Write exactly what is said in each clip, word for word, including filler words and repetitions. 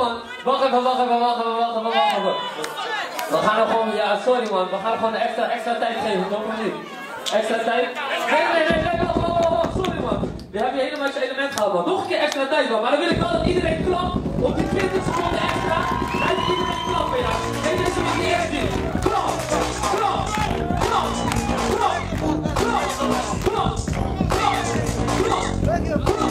man. Wacht even, wacht even, wacht even, wacht even, wacht even. We gaan er gewoon, ja, sorry man. We gaan er gewoon extra, extra tijd geven, toch of niet? Extra tijd? Nee, nee, nee, nee, wacht, wacht, wacht, wacht, sorry man. We hebben helemaal je element gehad man. Nog een keer extra tijd man. Maar dan wil ik wel dat iedereen klapt op die twintig seconden extra. Laat iedereen klappen, ja. Nee, dit is hem niet eerst zien. Klap, klap, klap, klap, klap, klap, klap, klap, klap.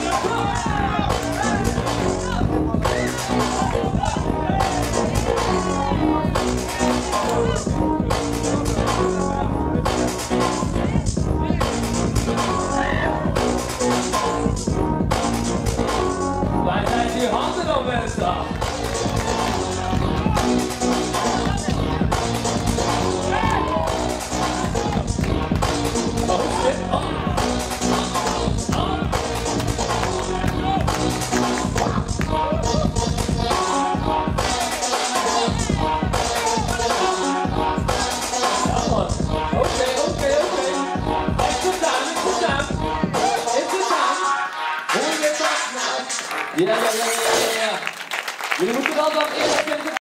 Waar zijn die handen dan, mensen? Oh, shit. Oh. Ja, ja, ja, ja, ja, ja. Jullie moeten wel dan eerlijk zijn.